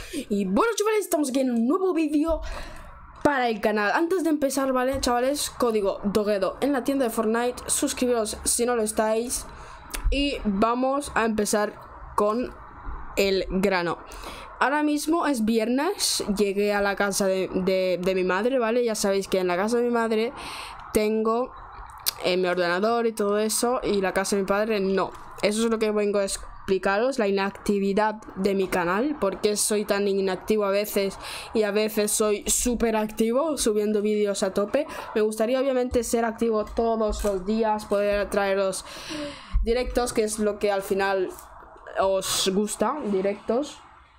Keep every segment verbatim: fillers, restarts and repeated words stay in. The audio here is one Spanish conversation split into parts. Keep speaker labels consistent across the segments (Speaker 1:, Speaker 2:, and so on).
Speaker 1: Y bueno, chavales, estamos aquí en un nuevo vídeo para el canal. Antes de empezar, ¿vale, chavales? Código Doguedo en la tienda de Fortnite. Suscribiros si no lo estáis. Y vamos a empezar con el grano. Ahora mismo es viernes. Llegué a la casa de, de, de mi madre, ¿vale? Ya sabéis que en la casa de mi madre tengo eh, mi ordenador y todo eso. Y la casa de mi padre no. Eso es lo que vengo a explicaros, la inactividad de mi canal. Porque soy tan inactivo a veces y a veces soy súper activo subiendo vídeos a tope. Me gustaría obviamente ser activo todos los días, poder traeros directos, que es lo que al final os gusta, directos.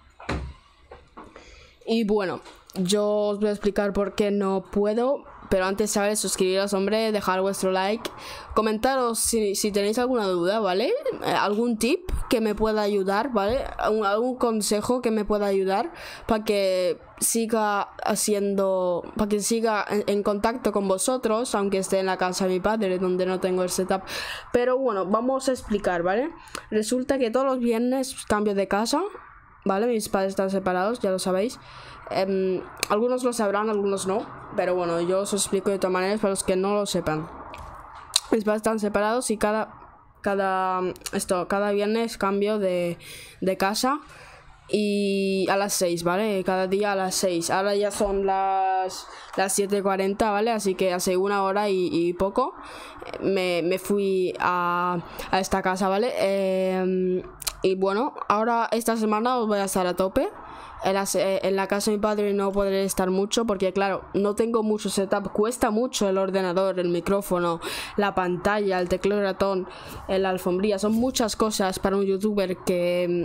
Speaker 1: Y bueno, yo os voy a explicar por qué no puedo. Pero antes, ¿sabes? Suscribiros, hombre, dejar vuestro like, comentaros si, si tenéis alguna duda, ¿vale? Eh, algún tip que me pueda ayudar, ¿vale? Algún, algún consejo que me pueda ayudar para que siga haciendo, para que siga en, en contacto con vosotros, aunque esté en la casa de mi padre, donde no tengo el setup. Pero bueno, vamos a explicar, ¿vale? Resulta que todos los viernes cambio de casa, ¿vale? Mis padres están separados, ya lo sabéis. Um, algunos lo sabrán, algunos no. Pero bueno, yo os explico de todas maneras para los que no lo sepan. Mis padres están separados y cada cada esto cada viernes cambio de, de casa. Y a las seis, ¿vale? Cada día a las seis. Ahora ya son las, las siete y cuarenta, ¿vale? Así que hace una hora y, y poco me, me fui a, a esta casa, ¿vale? Eh, y bueno, ahora esta semana os voy a estar a tope. En la, en la casa de mi padre no podré estar mucho porque claro, no tengo mucho setup. Cuesta mucho el ordenador, el micrófono, la pantalla, el teclado y ratón, la alfombrilla. Son muchas cosas para un youtuber que...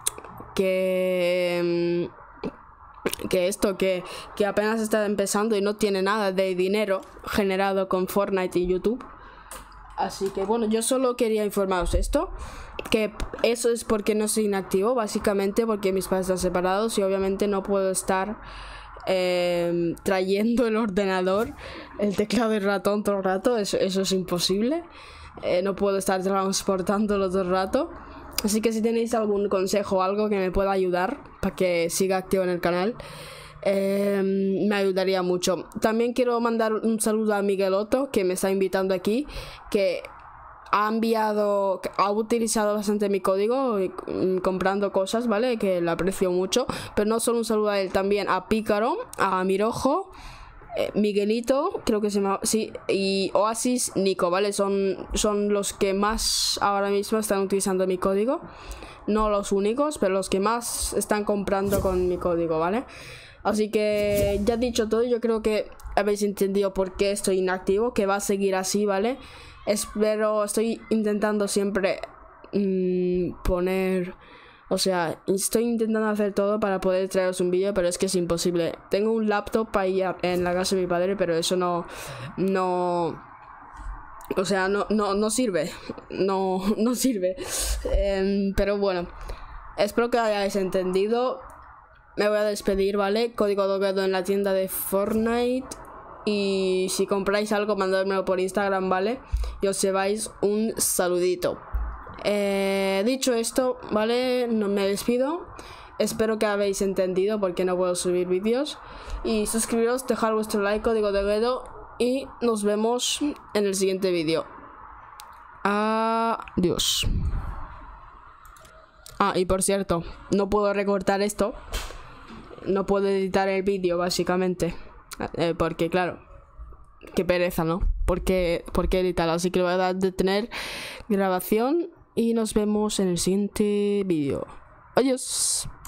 Speaker 1: que... que esto, que, que apenas está empezando y no tiene nada de dinero generado con Fortnite y YouTube. Así que bueno, yo solo quería informaros esto, que eso es porque no soy inactivo, básicamente porque mis padres están separados y obviamente no puedo estar eh, trayendo el ordenador, el teclado y el ratón todo el rato. Eso, eso es imposible. Eh, no puedo estar transportándolo todo el rato. Así que si tenéis algún consejo o algo que me pueda ayudar para que siga activo en el canal, Eh, me ayudaría mucho. También quiero mandar un saludo a Migueloto, que me está invitando aquí, que ha enviado, ha utilizado bastante mi código comprando cosas, ¿vale? Que lo aprecio mucho. Pero no solo un saludo a él, también a Pícaro, a Mirojo, eh, Miguelito, creo que se llama, sí, y Oasis Nico, ¿vale? Son, son los que más ahora mismo están utilizando mi código. No los únicos, pero los que más están comprando con mi código, ¿vale? Así que ya dicho todo, yo creo que habéis entendido por qué estoy inactivo, que va a seguir así, ¿vale? Espero, estoy intentando siempre mmm, poner, o sea, estoy intentando hacer todo para poder traeros un vídeo, pero es que es imposible. Tengo un laptop ahí en la casa de mi padre, pero eso no, no, o sea, no, no, no sirve, no, no sirve. Eh, pero bueno, espero que hayáis entendido. Me voy a despedir, ¿vale? Código Doguedo en la tienda de Fortnite. Y si compráis algo, mandádmelo por Instagram, ¿vale? Y os lleváis un saludito. Eh, dicho esto, ¿vale? No me despido. Espero que habéis entendido porque no puedo subir vídeos. Y suscribiros, dejar vuestro like, Código Doguedo. Y nos vemos en el siguiente vídeo. Adiós. Ah, y por cierto, no puedo recortar esto. No puedo editar el vídeo, básicamente. Eh, porque, claro, qué pereza, ¿no? ¿Por qué, por qué editarlo? Así que le voy a dar detener grabación y nos vemos en el siguiente vídeo. Adiós.